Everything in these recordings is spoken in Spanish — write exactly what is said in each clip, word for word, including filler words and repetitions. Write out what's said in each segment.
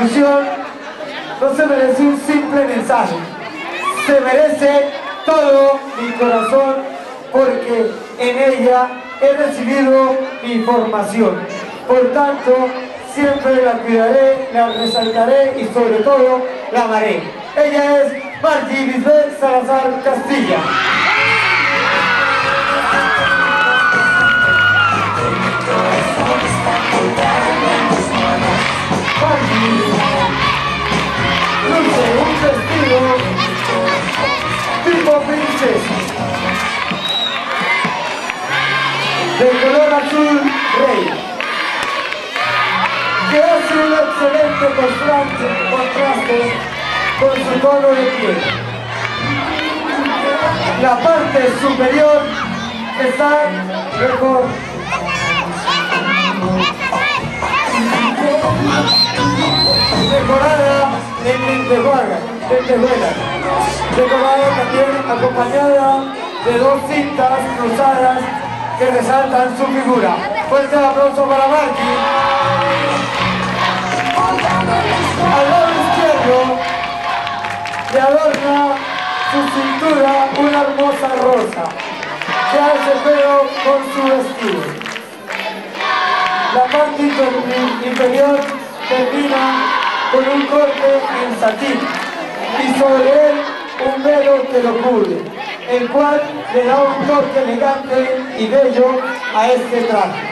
institución no se merece un simple mensaje, se merece todo mi corazón, porque en ella he recibido mi formación. Por tanto, siempre la cuidaré, la resaltaré y sobre todo la amaré. Ella es Margie Lisbeth Salazar Castilla. Margie luce un vestido tipo princesa, de color azul rey, que hace un excelente contraste, contraste con su tono de piel. La parte superior está mejor decorada en lentejuelas, lentejuelas, decorada también acompañada de dos cintas cruzadas que resaltan su figura. Fuerte aplauso para Margie. Al lado izquierdo le adorna su cintura una hermosa rosa que hace feo con su vestido. La parte inferior termina con un corte en satín y sobre él un velo que lo cubre, el cual le da un toque elegante y bello a este traje.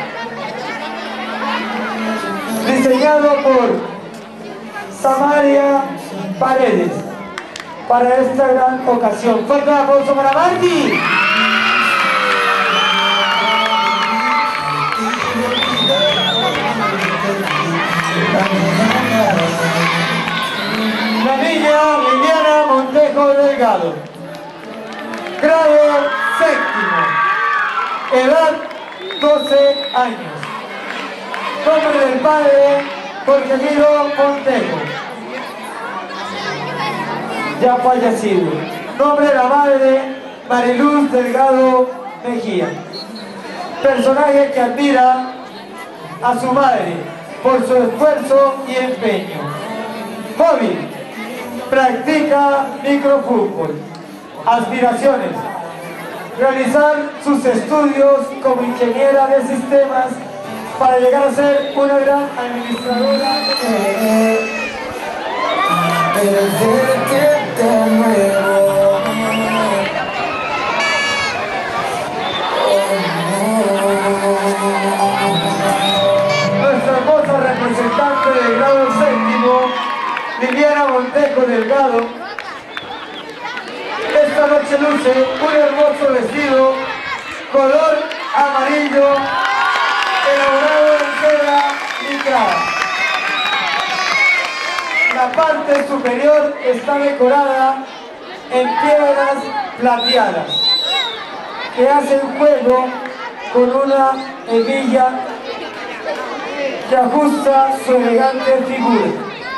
Diseñado por Samaria Paredes para esta gran ocasión. Fuerte aplauso para Margie. La niña Liliana Montejo Delgado, grado séptimo, edad doce años, nombre del padre Jorge Miro Montejo, ya fallecido, nombre de la madre Mariluz Delgado Mejía, personaje que admira a su madre por su esfuerzo y empeño. Hobby: practica microfútbol. Aspiraciones: realizar sus estudios como ingeniera de sistemas para llegar a ser una gran administradora. Nuestra hermosa representante del grado séptimo, Liliana Montejo Delgado, esta noche luce un hermoso vestido color amarillo elaborado en seda licrada. La parte superior está decorada en piedras plateadas que hacen juego con una hebilla que ajusta su elegante figura.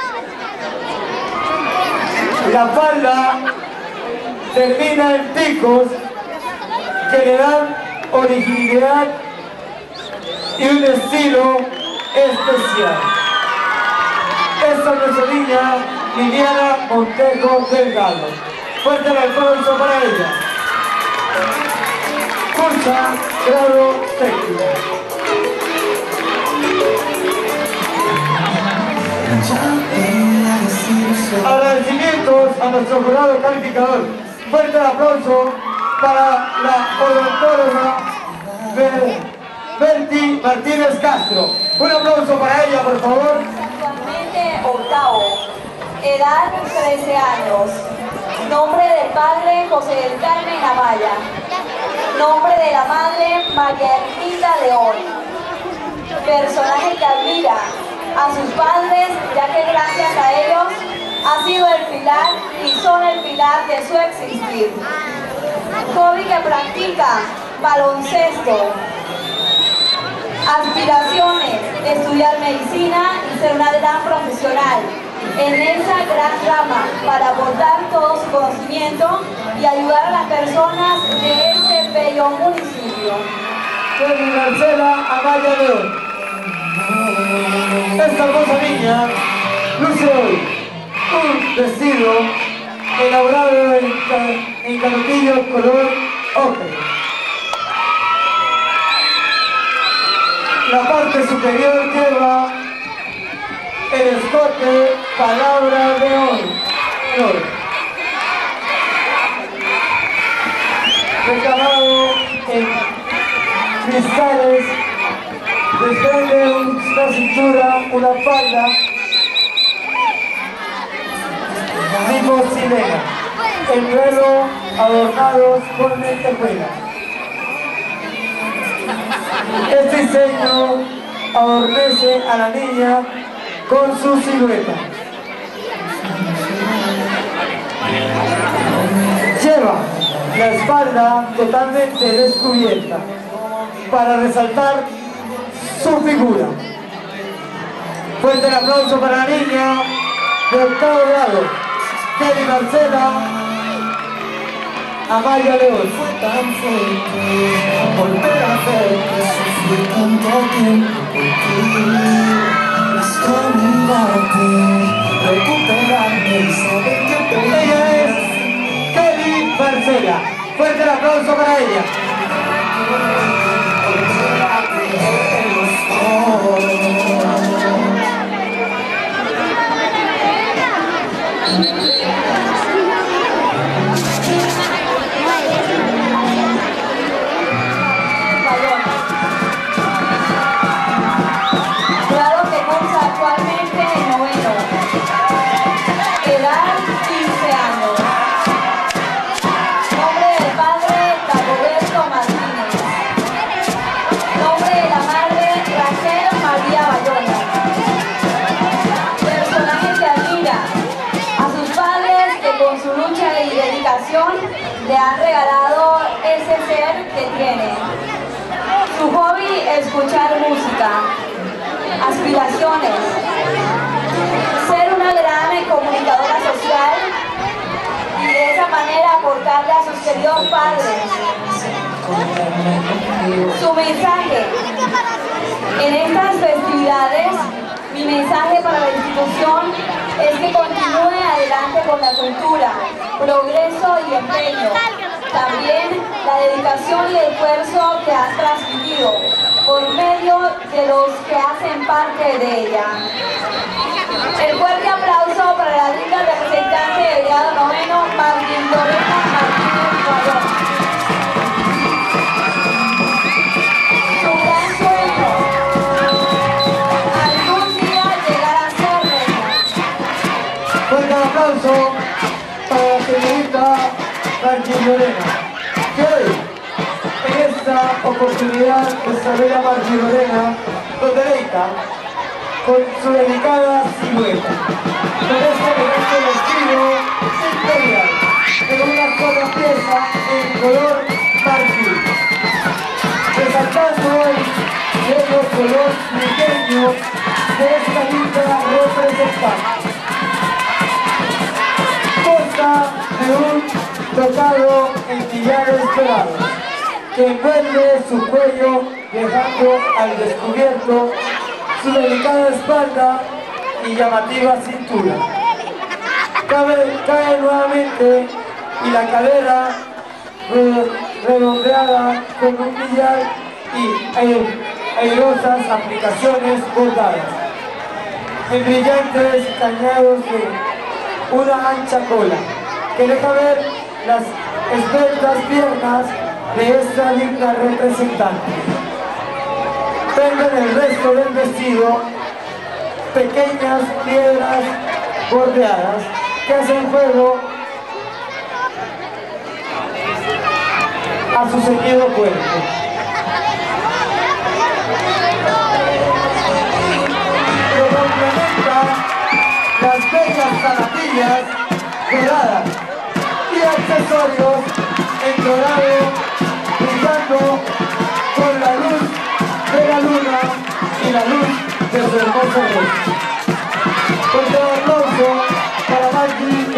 La falda termina en picos que le dan originalidad y un estilo especial. Esta es nuestra niña Liliana Montejo Delgado. Fuerte el aplauso para ella. Cursa grado séptimo. Agradecimientos a nuestro jurado calificador. Fuerte el aplauso para la odontóloga Berti Martínez Castro. Un aplauso para ella, por favor. Actualmente octavo, edad trece años, nombre del padre José del Carmen Amaya, nombre de la madre María Ermita León, personaje que admira a sus padres, ya que gracias a ellos ha sido el pilar y son el pilar de su existir. Hobby que practica baloncesto. Aspiraciones: estudiar medicina y ser una gran profesional en esa gran rama para aportar todo su conocimiento y ayudar a las personas de este bello municipio. Soy Marcela Amaya León. Esta hermosa niña luce hoy un vestido elaborado en, en canutillo color ocre. La parte superior lleva el escote palabra de honor, recamado en cristales, desprende una cintura, una falda tipo sirena, el pelo adornados con lentejuelas. Este diseño adormece a la niña con su silueta. Lleva la espalda totalmente descubierta para resaltar su figura. Fuerte el aplauso para la niña de octavo grado, Kelly Marcela Amaya León. Fue tan fuerte volver a verte, sufrir tanto tiempo por ti, desconvidarte, recuperarme y saber que te Ella es Kelly Marcela. Fuerte el aplauso para ella. Grado que cursa actualmente en noveno. Edad quince años. Nombre del padre Dagoberto Martínez. Nombre de la madre Raquel María Bayona. Personaje que admira a sus padres que con su lucha y dedicación le han regalado ese ser que tiene. Su hobby es escuchar música. Aspiraciones. Ser una gran comunicadora social y de esa manera aportarle a sus queridos padres. Su mensaje. En estas festividades, mi mensaje para la institución es que continúe adelante con la cultura, progreso y empeño. También la dedicación y el esfuerzo que han transmitido por medio de los que hacen parte de ella. El fuerte aplauso para la linda representante del grado noveno, Martín Lorena Martínez Bayona. Su gran sueño, algún día llegar a ser reina. Fuerte el aplauso para la señorita Martín Lorena, que hoy, en esta oportunidad, nuestra bella Martín Lorena nos deleita con su delicada silueta, con este elegante vestido imperial, en una sola pieza en color marfil, resaltando hoy el color pequeño de esta linda representante. Consta de un tocado en tillares dorados que envuelve su cuello dejando al descubierto su delicada espalda y llamativa cintura. Cabe, cae nuevamente y la cadera redondeada con un billar y airosas aplicaciones bordadas en brillantes cañados de una ancha cola que deja ver las esbeltas piernas de esta linda representante. Tenga en el resto del vestido pequeñas piedras bordeadas que hacen juego a su ceñido cuerpo. Lo complementa las bellas zapatillas doradas y accesorios en dorado brillando con la luz de la luna y la luz de su hermoso rostro. Fuerte aplauso para Maggie